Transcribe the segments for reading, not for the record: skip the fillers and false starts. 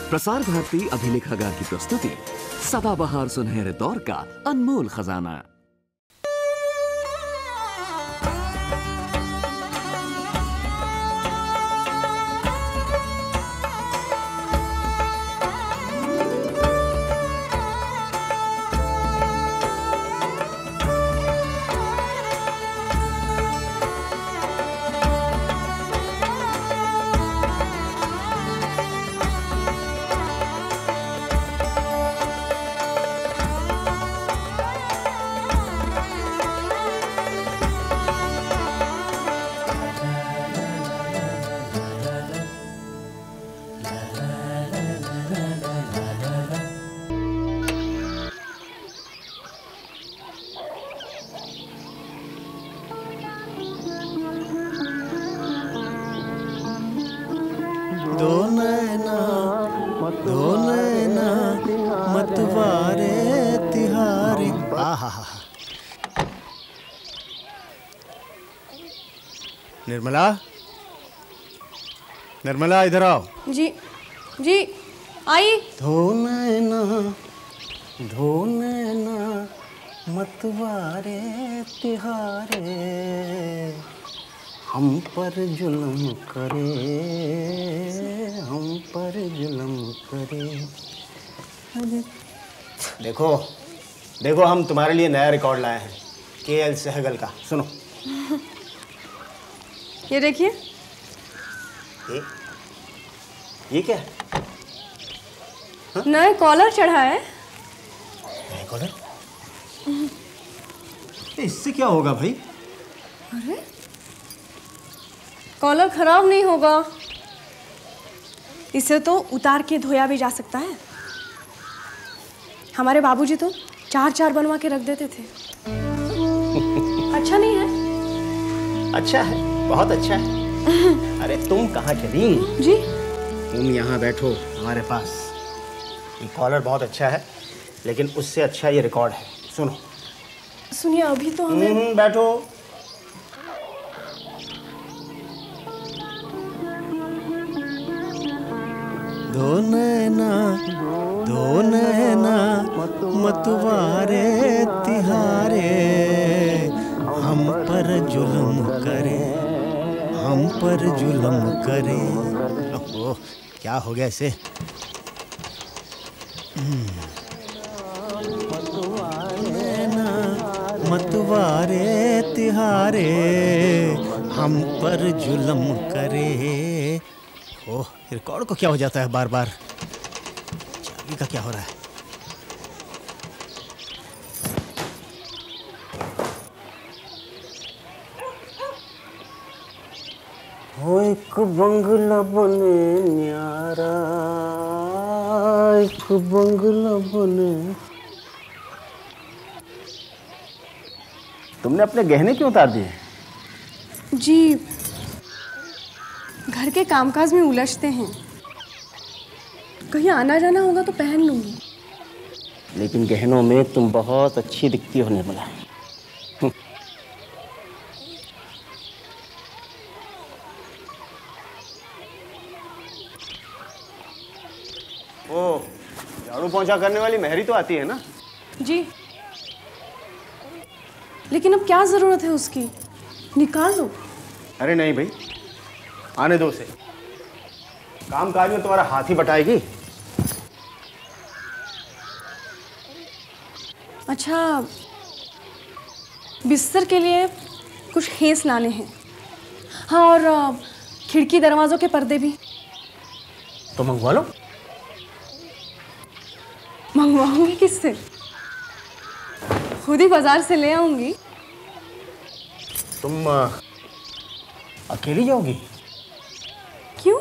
प्रसार भारती अभिलेखागार की प्रस्तुति सदाबहार सुनहरे दौर का अनमोल खजाना। दो नैना मतवारे तिहारे। निर्मला, निर्मला इधर आओ। जी जी आई। दो नैना मतवारे तिहारे, हम पर जुल्म करे, हम पर जुल्म करे। देखो देखो, हम तुम्हारे लिए नया रिकॉर्ड लाए हैं, के.एल. सहगल का। सुनो। ये देखिए। ये क्या है? नए कॉलर चढ़ा है। नए कॉलर? इससे क्या होगा भाई? अरे कॉलर खराब नहीं होगा, इसे तो उतार के धोया भी जा सकता है। हमारे बाबूजी तो 4-4 बनवा के रख देते थे। अच्छा नहीं है? अच्छा है, बहुत अच्छा है। अरे तुम कहाँ चली? जी तुम यहाँ बैठो हमारे पास। ये कॉलर बहुत अच्छा है, लेकिन उससे अच्छा ये रिकॉर्ड है। सुनो। सुनिए, अभी तो हमें बैठो। दो नैना मतवारे तिहारे, हम पर जुल्म करे, हम पर जुल्म करे। ओह, क्या हो गया इसे? नैना मतवारे तिहारे, हम पर जुल्म करे। ओह, रिकॉर्ड को क्या हो जाता है बार बार? चाबी का क्या हो रहा है? हो एक बंगला बने न्यारा, एक बंगला बने। तुमने अपने गहने क्यों उतार दिए? जी घर के कामकाज में उलझते हैं, कहीं आना जाना होगा तो पहन लूंगी। लेकिन गहनों में तुम बहुत अच्छी दिखती हो निर्मला। ओ, झाड़ू पोंछा करने वाली मेहरी तो आती है ना? जी, लेकिन अब क्या जरूरत है उसकी? निकाल दो। अरे नहीं भाई, आने दो उसे। काम काज में तुम्हारा हाथ ही बटाएगी। अच्छा, बिस्तर के लिए कुछ खेस लाने हैं। हाँ, और खिड़की दरवाजों के पर्दे भी। तो मंगवा लो। मंगवाऊंगी किससे? खुद ही बाजार से ले आऊंगी। तुम अकेली जाओगी? क्यों?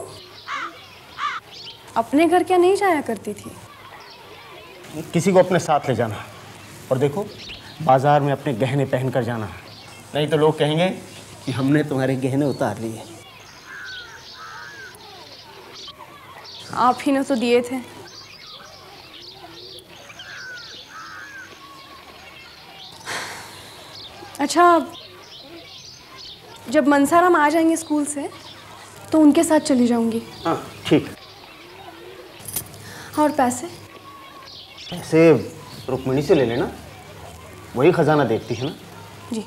अपने घर क्या नहीं जाया करती थी? किसी को अपने साथ ले जाना, और देखो बाजार में अपने गहने पहन कर जाना, नहीं तो लोग कहेंगे कि हमने तुम्हारे गहने उतार लिए। आप ही ने तो दिए थे। अच्छा, जब मनसाराम आ जाएंगे स्कूल से तो उनके साथ चली जाऊंगी। हाँ ठीक। और पैसे? ऐसे रुक्मिणी से ले लेना, वही खजाना देखती है ना। जी।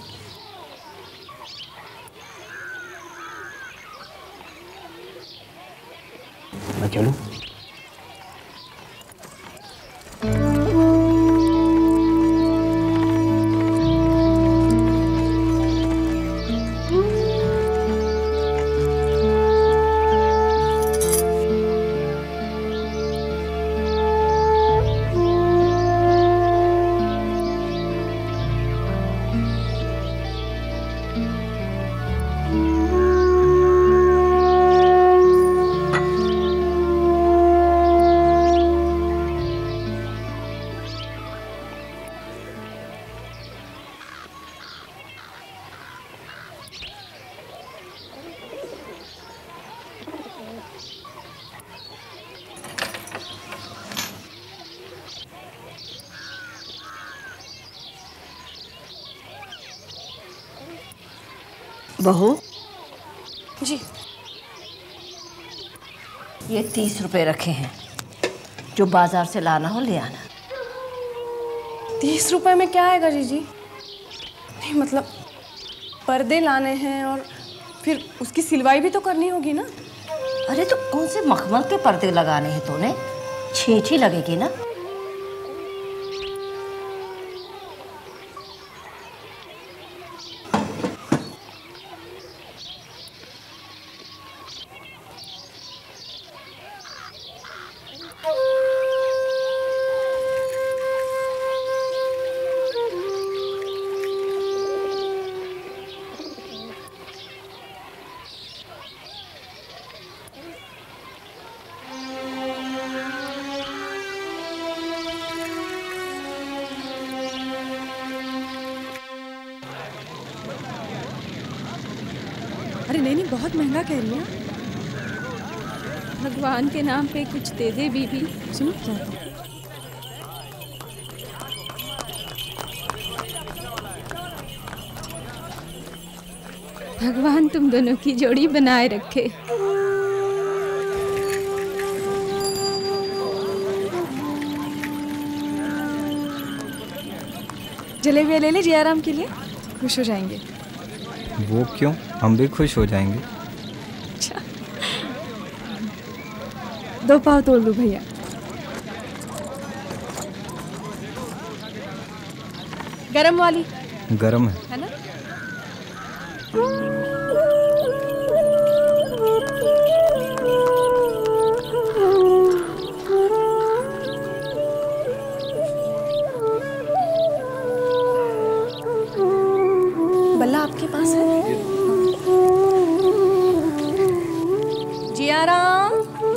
मैं चलूं? बहू, जी। ये 30 रुपए रखे हैं, जो बाजार से लाना हो ले आना। 30 रुपए में क्या आएगा जीजी? नहीं मतलब पर्दे लाने हैं और फिर उसकी सिलवाई भी तो करनी होगी ना। अरे तो कौन से मखमल के पर्दे लगाने हैं तूने? छींची लगेगी ना। अरे नहीं, बहुत महंगा कह रही है। भगवान के नाम पे कुछ दे दे बीबी। सुनो क्या होता है? भगवान तुम दोनों की जोड़ी बनाए रखे। जलेबियाँ ले ले जी आराम के लिए, खुश हो जाएंगे। वो क्यों? हम भी खुश हो जाएंगे। अच्छा, 2 पाव तोड़ दो भैया। गरम वाली? गरम है। है ना? बल्ला आपके पास है? जियाराम,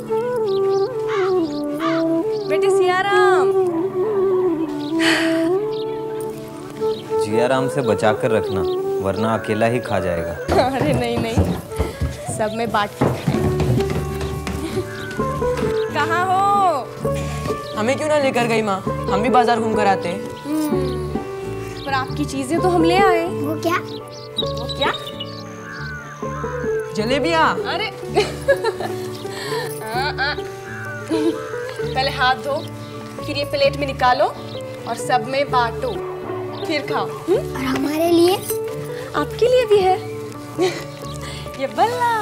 बेटे सियाराम। जियाराम से बचा कर रखना, वरना अकेला ही खा जाएगा। अरे नहीं नहीं, सब में बांट के खाएंगे। कहाँ हो? हमें क्यों ना लेकर गई माँ? हम भी बाजार घूम कर आते। पर आपकी चीजें तो हम ले आए। वो क्या? वो क्या? जलेबियाँ। अरे पहले हाथ धो, फिर ये प्लेट में निकालो और सब में बांटो, फिर खाओ। और हमारे लिए? आपके लिए भी है ये बल्ला।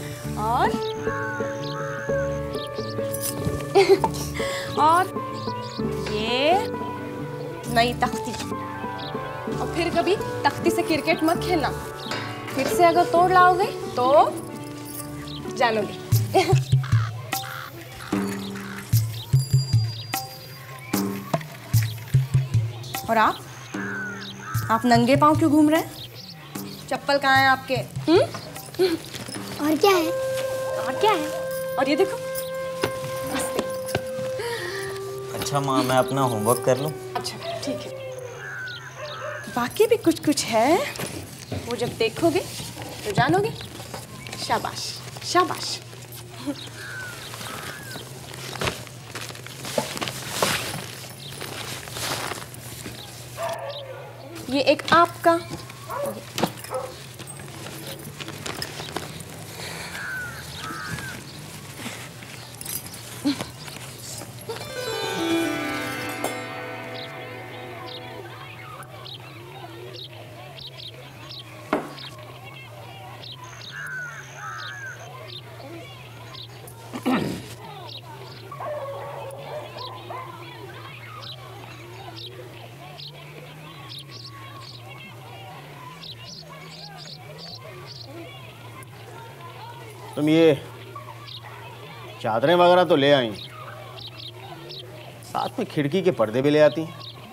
और ये नई तख्ती। और फिर कभी तख्ती से क्रिकेट मत खेलना, फिर से अगर तोड़ लाओगे तो जानोगे। और आप नंगे पांव क्यों घूम रहे हैं? चप्पल कहाँ है आपके? और क्या है? और क्या है? और ये देखो। अच्छा माँ, मैं अपना होमवर्क कर लूँ? अच्छा ठीक है। बाकी भी कुछ कुछ है, वो जब देखोगे तो जानोगे। शाबाश शाबाश। ये एक आपका, तुम ये चादरें वगैरह तो ले आई, साथ में खिड़की के पर्दे भी ले आती।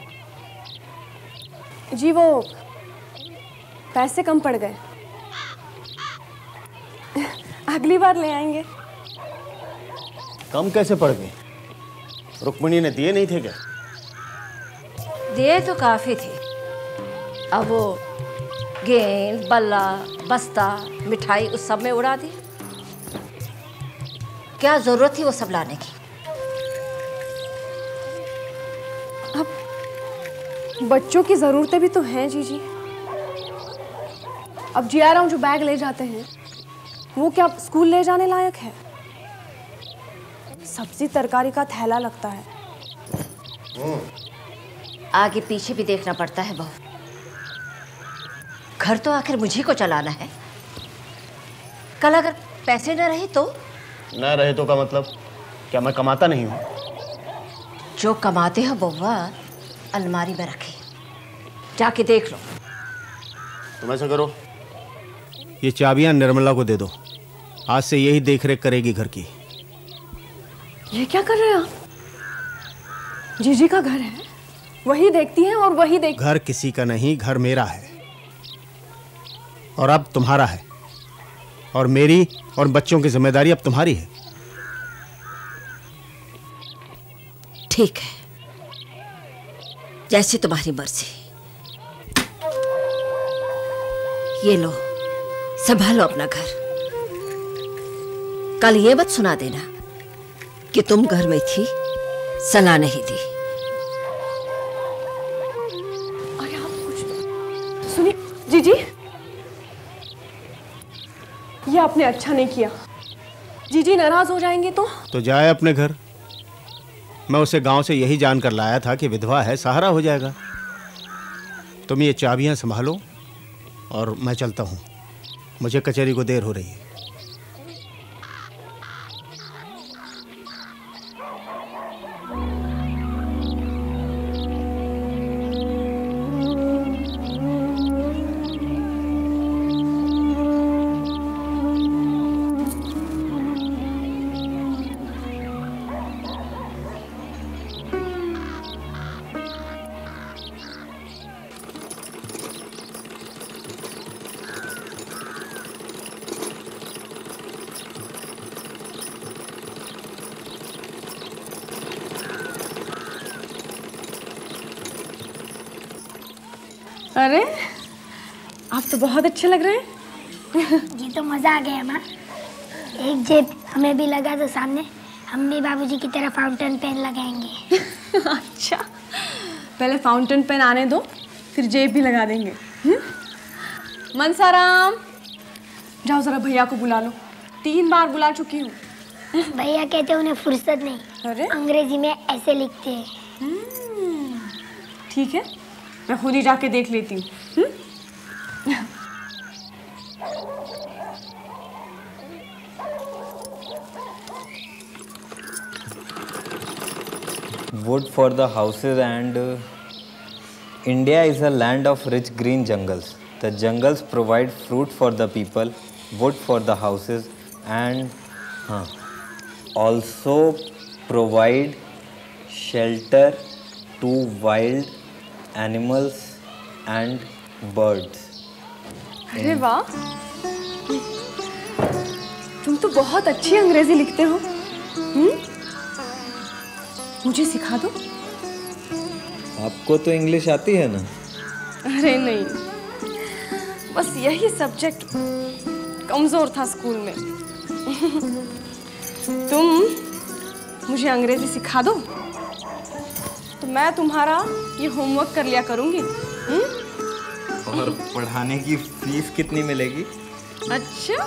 जी वो पैसे कम पड़ गए, अगली बार ले आएंगे। कम कैसे पड़ गए? रुक्मिणी ने दिए नहीं थे क्या? दिए तो काफी थे। अब वो गेंद, बल्ला, बस्ता, मिठाई उस सब में उड़ा दी। क्या जरूरत थी वो सब लाने की? अब बच्चों की जरूरतें भी तो हैं जीजी। अब जियारा जो बैग ले जाते हैं वो क्या स्कूल ले जाने लायक है? सब्जी तरकारी का थैला लगता है। आगे पीछे भी देखना पड़ता है बहू। घर तो आखिर मुझी को चलाना है। कल अगर पैसे न रहे तो? न रहे तो का मतलब क्या मैं कमाता नहीं हूँ? जो कमाते हो बउआ अलमारी में रखे, जाके देख लो। तुम ऐसा करो, ये चाबियां निर्मला को दे दो, आज से यही देखरेख करेगी घर की। ये क्या कर रहे हैं आप? जीजी का घर है, वही देखती है और वही देख। घर किसी का नहीं, घर मेरा है और अब तुम्हारा है, और मेरी और बच्चों की जिम्मेदारी अब तुम्हारी है। ठीक है, जैसी तुम्हारी मर्जी। ये लो, संभालो अपना घर। कल ये मत सुना देना कि तुम घर में थी, सलाह नहीं दी। अरे आप कुछ सुनिए जीजी, ये आपने अच्छा नहीं किया। जीजी नाराज हो जाएंगे तो जाए अपने घर। मैं उसे गांव से यही जानकर लाया था कि विधवा है, सहारा हो जाएगा। तुम ये चाबियां संभालो और मैं चलता हूँ, मुझे कचहरी को देर हो रही है। अरे आप तो बहुत अच्छे लग रहे हैं। जी तो मज़ा आ गया माँ। एक जेब हमें भी लगा दो सामने, हम भी बाबूजी की तरह फाउंटेन पेन लगाएंगे। अच्छा, पहले फाउंटेन पेन आने दो, फिर जेब भी लगा देंगे। मनसाराम, जाओ जरा भैया को बुला लो, 3 बार बुला चुकी हूँ। भैया कहते उन्हें फुर्सत नहीं। अरे अंग्रेजी में ऐसे लिखते हैं। ठीक है, मैं खुद ही जाके देख लेती हूँ। Wood for the houses and India is a land of rich green jungles. The jungles provide fruit for the people, wood for the houses, and also provide shelter to wild animals and birds. अरे वाह, तुम तो बहुत अच्छी अंग्रेजी लिखते हो। मुझे सिखा दो। आपको तो इंग्लिश आती है ना? अरे नहीं, बस यही सब्जेक्ट कमजोर था स्कूल में। तुम मुझे अंग्रेजी सिखा दो तो मैं तुम्हारा ये होमवर्क कर लिया करूंगी। और पढ़ाने की फीस कितनी मिलेगी? अच्छा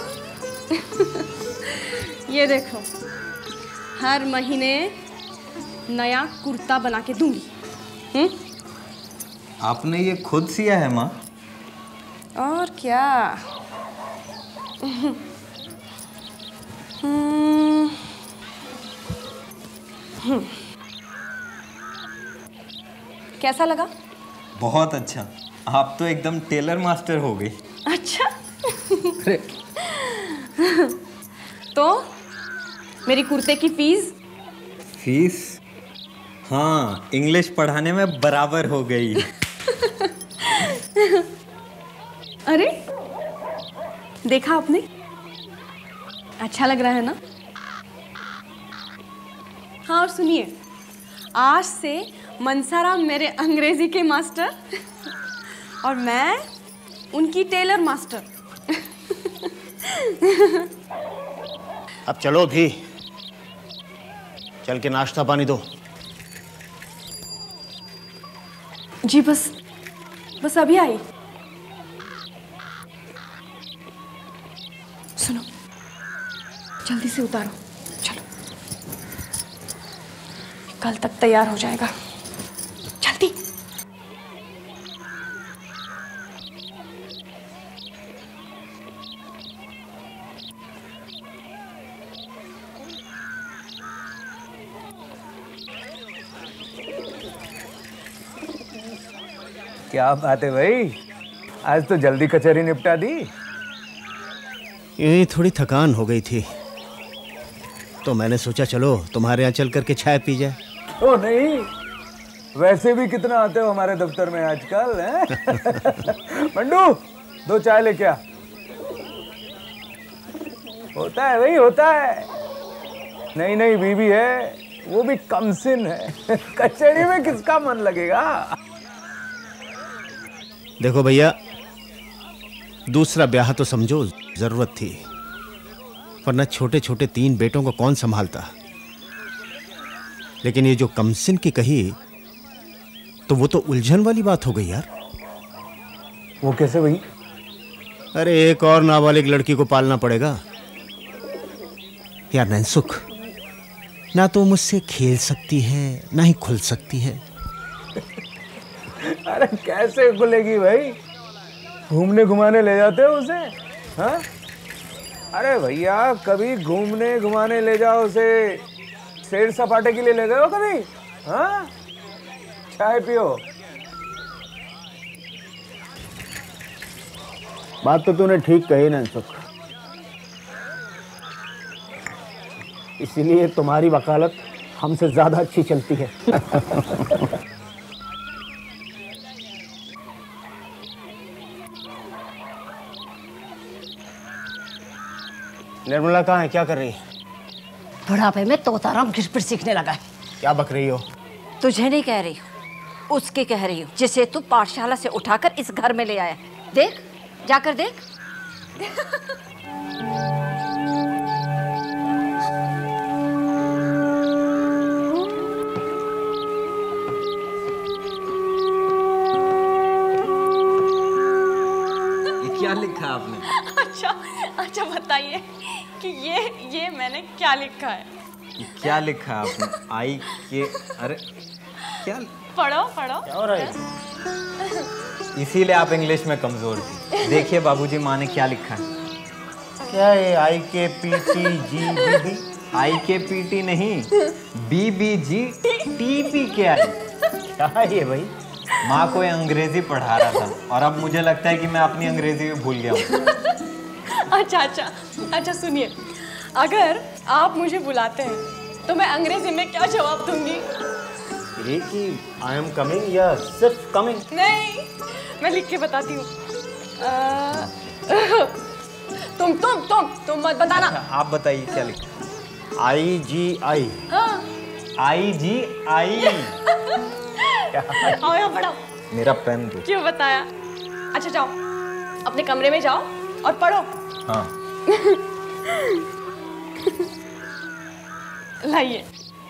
ये देखो, हर महीने नया कुर्ता बना के दूंगी। आपने ये खुद सिया है माँ? और क्या। कैसा लगा? बहुत अच्छा। आप तो एकदम टेलर मास्टर हो गई। अच्छा। तो मेरी कुर्ते की फीस? फीस? हाँ, इंग्लिश पढ़ाने में बराबर हो गई। अरे देखा आपने, अच्छा लग रहा है ना? हाँ, और सुनिए, आज से मनसाराम मेरे अंग्रेजी के मास्टर और मैं उनकी टेलर मास्टर। अब चलो भी, चल के नाश्ता पानी दो। जी बस अभी आई। सुनो, जल्दी से उतारो, चलो, कल तक तैयार हो जाएगा, जल्दी। क्या बात है भाई, आज तो जल्दी कचहरी निपटा दी। यही थोड़ी थकान हो गई थी, तो मैंने सोचा चलो तुम्हारे यहाँ चल करके चाय पी जाए। ओ नहीं, वैसे भी कितना आते हो हमारे दफ्तर में आजकल, हैं? मंडू, 2 चाय लेके आ। होता है भाई, होता है। नहीं बीवी है, वो भी कमसिन है। कचहरी में किसका मन लगेगा? देखो भैया, दूसरा ब्याह तो समझो जरूरत थी, वरना छोटे छोटे 3 बेटों को कौन संभालता। लेकिन ये जो कमसिन की कही, तो वो तो उलझन वाली बात हो गई यार। वो कैसे भाई? अरे एक और नाबालिग लड़की को पालना पड़ेगा यार। नैनसुख, ना तो मुझसे खेल सकती है, ना ही खुल सकती है। अरे कैसे खुलेगी भाई? घूमने घुमाने ले जाते हो उसे? हाँ? अरे भैया, कभी घूमने घुमाने ले जाओ उसे, सैर सपाटे के लिए ले गए हो कभी? हाँ? चाय पियो। बात तो तूने ठीक कही नैनसुख, इसीलिए तुम्हारी वकालत हमसे ज्यादा अच्छी चलती है। निर्मला कहाँ है, क्या कर रही है? बुढ़ापे में तोताराम गिरपिट सीखने लगा है। क्या बक रही हो? तुझे नहीं कह रही हूँ, उसके कह रही हूँ, जिसे तू पाठशाला से उठाकर इस घर में ले आया। देख, जाकर देख। ये क्या लिखा आपने? अच्छा बताइए कि ये मैंने क्या लिखा है? ये क्या लिखा आपने? आई के, अरे क्या? पढ़ो। क्या हो रहा है? इसीलिए आप इंग्लिश में कमजोर थी। देखिए बाबूजी, माँ ने क्या लिखा है। क्या है? IKPTGBB? IKPT नहीं, BBG TP क्या है? क्या है ये भाई? माँ को अंग्रेजी पढ़ा रहा था और अब मुझे लगता है कि मैं अपनी अंग्रेजी भी भूल गया हूँ। अच्छा सुनिए, अगर आप मुझे बुलाते हैं तो मैं अंग्रेजी में क्या जवाब दूंगी? ये कि I am coming या सिर्फ कमिंग? नहीं, मैं लिख के बताती हूँ। तुम मत बताना। अच्छा, आप बताइए क्या लिखा? IGI। हाँ। IGI। आओ यहाँ पढ़ो। मेरा पेन दो। क्यों बताया? अच्छा जाओ, अपने कमरे में जाओ और पढ़ो। हाँ। लाइए।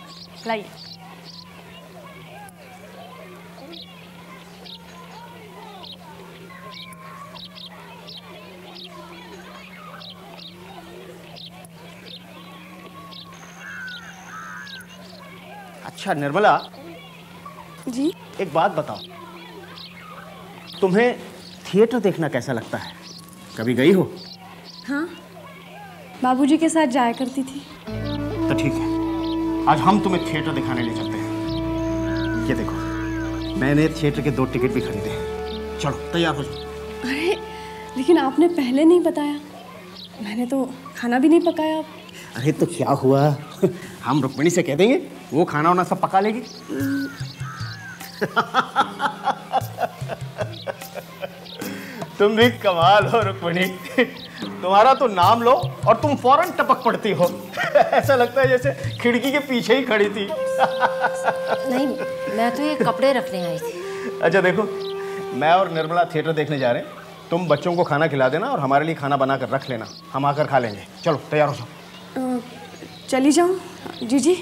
अच्छा निर्मला जी? एक बात बताओ, तुम्हें थिएटर देखना कैसा लगता है? कभी गई हो? हाँ, बाबूजी के साथ जाया करती थी। तो ठीक है, आज हम तुम्हें थिएटर दिखाने ले चलते हैं। ये देखो, मैंने थिएटर के 2 टिकट भी खरीदे हैं। चलो तैयार हो जाओ। अरे लेकिन आपने पहले नहीं बताया, मैंने तो खाना भी नहीं पकाया। अरे तो क्या हुआ, हम रुक्मिणी से कह देंगे, वो खाना वाना सब पका लेगी। तुम भी कमाल हो रुक्मिणी, तुम्हारा तो नाम लो और तुम फौरन टपक पड़ती हो। ऐसा लगता है जैसे खिड़की के पीछे ही खड़ी थी। नहीं, मैं तो ये कपड़े रखने आई थी। अच्छा देखो, मैं और निर्मला थिएटर देखने जा रहे हैं, तुम बच्चों को खाना खिला देना और हमारे लिए खाना बना कर रख लेना, हम आकर खा लेंगे। चलो तैयार हो जाओ। चली जाऊँ जीजी?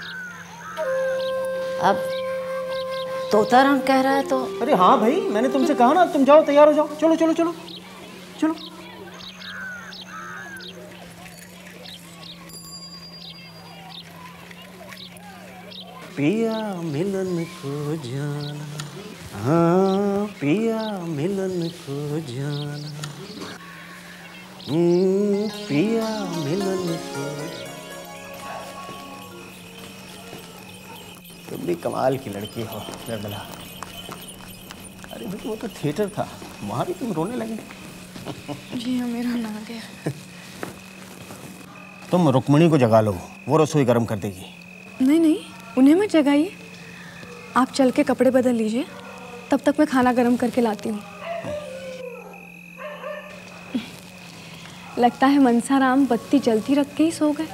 अब तोता रंग कह रहा है तो। अरे हाँ भाई, मैंने तुमसे कहा ना, तुम जाओ तैयार हो जाओ। चलो चलो चलो चलो। पिया मिलन को जाना, हाँ पिया मिलन को जाना, पिया मिलन को। तुम भी कमाल की लड़की हो निर्मला। अरे भाई वो तो थिएटर था, वहाँ भी तुम रोने लगे। जी हाँ, मेरा ना गया। तुम रुक्मिणी को जगा लो, वो रसोई गर्म कर देगी। नहीं नहीं, उन्हें मत जगाइए, आप चल के कपड़े बदल लीजिए, तब तक मैं खाना गर्म करके लाती हूँ। लगता है मनसाराम बत्ती जलती रख के ही सो गए।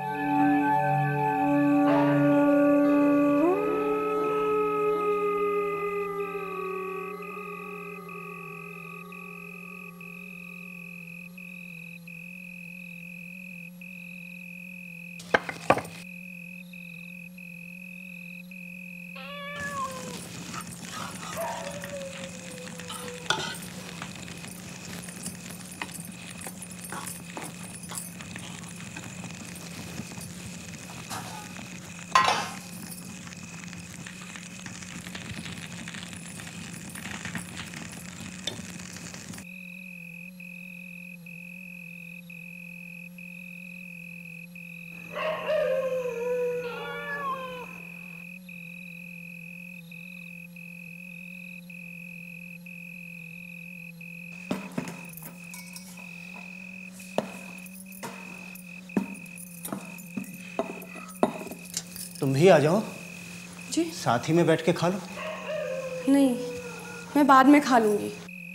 तुम भी आ जाओ जी। साथ ही में बैठ के खा लो। नहीं, मैं बाद में खा लूंगी।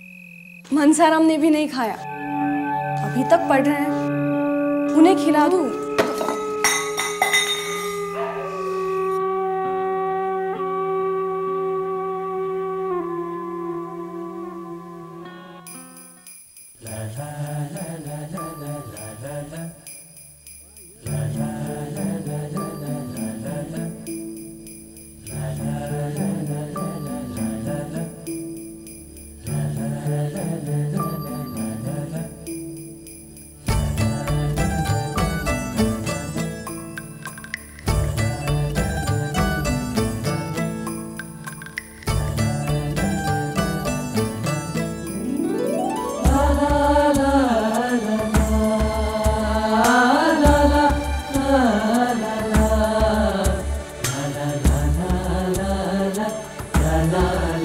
मनसाराम ने भी नहीं खाया, अभी तक पढ़ रहे हैं, उन्हें खिला दूं। la